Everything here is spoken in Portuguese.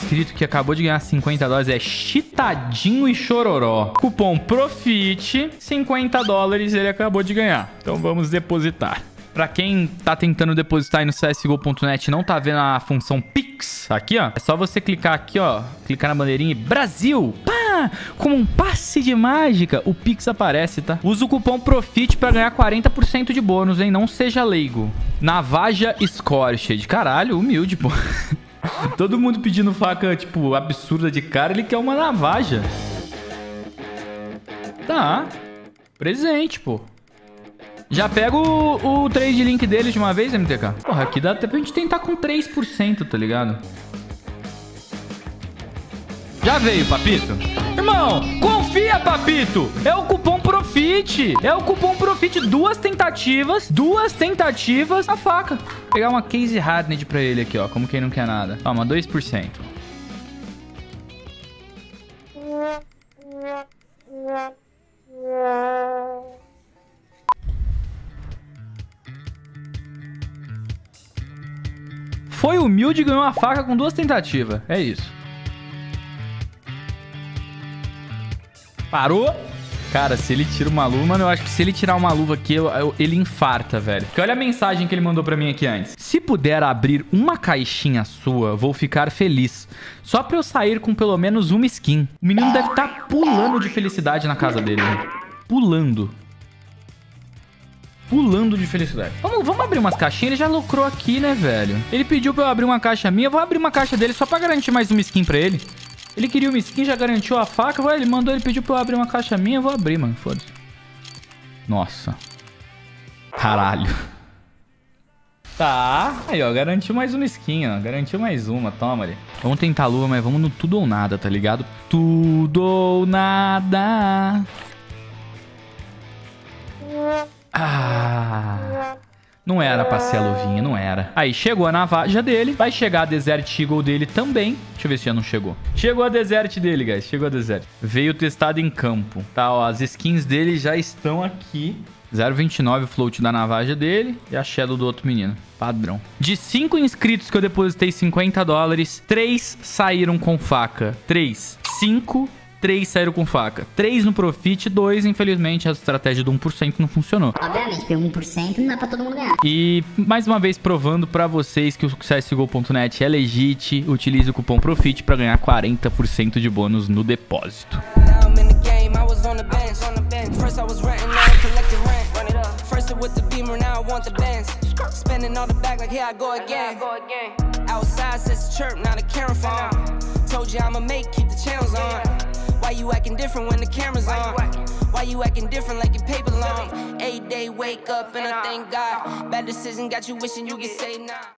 inscrito que acabou de ganhar 50 dólares é Chitadinho e Chororó. Cupom PROFIT, 50 dólares ele acabou de ganhar. Então vamos depositar. Pra quem tá tentando depositar aí no csgo.net e não tá vendo a função Pix aqui, ó. É só você clicar aqui, ó. Clicar na bandeirinha e Brasil. Pá! Como um passe de mágica, o Pix aparece, tá? Usa o cupom PROFIT pra ganhar 40% de bônus, hein? Não seja leigo. Navaja Scorched. Caralho, humilde, pô. Todo mundo pedindo faca, tipo, absurda de cara. Ele quer uma navaja. Tá. Presente, pô. Já pega o trade link deles de uma vez, MTK. Porra, aqui dá até pra gente tentar com 3%, tá ligado? Já veio, papito. Irmão, confia, papito. É o cupom PROFIT. É o cupom PROFIT. Duas tentativas, a faca. Vou pegar uma case hardened pra ele aqui, ó. Como quem não quer nada. Toma, 2%. Foi humilde e ganhou uma faca com 2 tentativas. É isso. Parou. Cara, se ele tira uma luva... Mano, eu acho que se ele tirar uma luva aqui, ele infarta, velho. Porque olha a mensagem que ele mandou pra mim aqui antes. Se puder abrir uma caixinha sua, vou ficar feliz. Só pra eu sair com pelo menos uma skin. O menino deve estar pulando de felicidade na casa dele, né? Pulando de felicidade. Vamos abrir umas caixinhas. Ele já lucrou aqui, né, velho? Ele pediu pra eu abrir uma caixa minha. Eu vou abrir uma caixa dele só pra garantir mais uma skin pra ele. Ele queria uma skin, já garantiu a faca. Ele mandou, ele pediu pra eu abrir uma caixa minha. Eu vou abrir, mano. Foda-se. Nossa. Caralho. Tá. Aí, ó. Garantiu mais uma skin, ó. Garantiu mais uma. Toma ali. Vamos tentar a luva, mas vamos no tudo ou nada, tá ligado? Tudo ou nada. Ah, não era pra ser a luvinha, não era. Aí, chegou a navaja dele. Vai chegar a Desert Eagle dele também. Deixa eu ver se já não chegou. Chegou a Desert dele, guys. Chegou a Desert. Veio testado em campo. Tá, ó. As skins dele já estão aqui. 0,29 o float da navaja dele. E a shadow do outro menino. Padrão. De 5 inscritos que eu depositei 50 dólares, 3 saíram com faca. 3. 5... 3 saíram com faca. 3 no Profit, 2, infelizmente, a estratégia do 1% não funcionou. Obviamente, porque 1% não dá pra todo mundo ganhar. E, mais uma vez, provando pra vocês que o CSGO.net é legit, utilize o cupom PROFIT pra ganhar 40% de bônus no depósito. Why you acting different when the camera's on? Why you acting different like your paper long? 8 day wake up and I thank God. Bad decision got you wishing you could say nah.